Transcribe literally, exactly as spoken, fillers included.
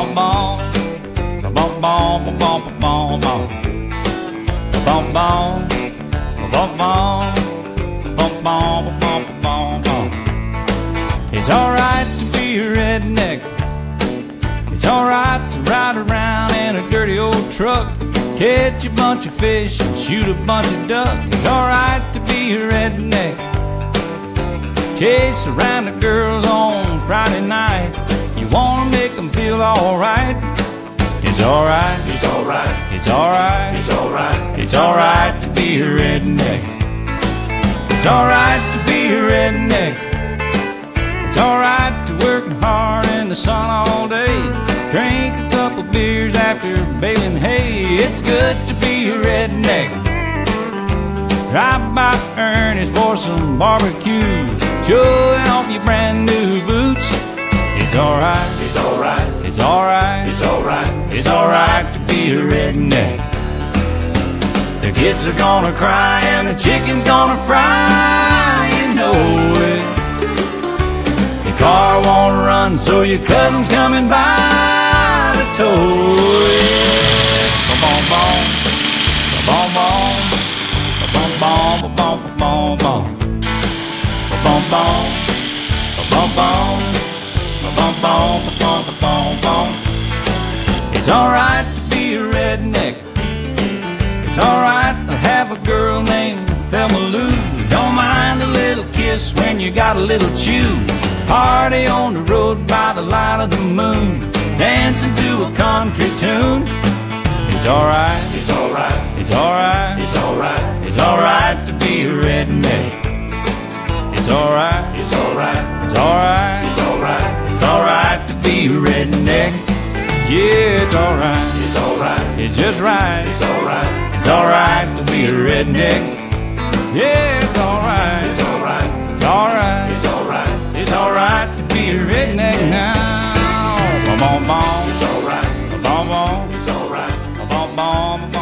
bum bum, bum bum bum bum bum bum, bum bum, bum bum, bum bum bum bum bum. It's alright to be a redneck. It's alright to ride around in a dirty old truck, catch a bunch of fish and shoot a bunch of duck. It's alright to be a redneck. Chase around the girls on Friday night. You wanna make them feel alright. It's alright, It's alright, it's alright, it's alright, it's alright to be a redneck. It's alright to be a redneck. It's alright to work hard in the sun all day, drink a couple beers after baling hay. It's good to be a redneck. Drive by Ernest for some barbecue, showing off your brand new boots. It's alright, it's alright, it's alright, it's alright, it's alright to be a redneck. The kids are gonna cry and the chicken's gonna fry, you know it. The car won't run, so your cousin's coming by to tow it. Ba-bom bom, ba-bom bom, ba-bom bom, ba-bom bom bom, ba-bom bom, ba-bom bom, ba-bom bom, ba-bom ba-bom bom. It's alright to be a redneck. It's alright to have a girl named Thelma Lou. Don't mind a little kiss when you got a little chew. Party on the road by the light of the moon, dancing to a country tune. It's alright, it's alright, it's alright, it's alright, it's alright to be a redneck. It's alright, it's alright, it's alright, it's alright, it's alright to be a redneck. Yeah, it's alright, it's alright, it's just right, it's alright, it's alright to be a redneck. Yeah, it's alright, it's alright, it's alright, it's alright, it's alright to be a redneck now. Bum bum bum, it's alright, bum bum, it's alright, bum bum bum.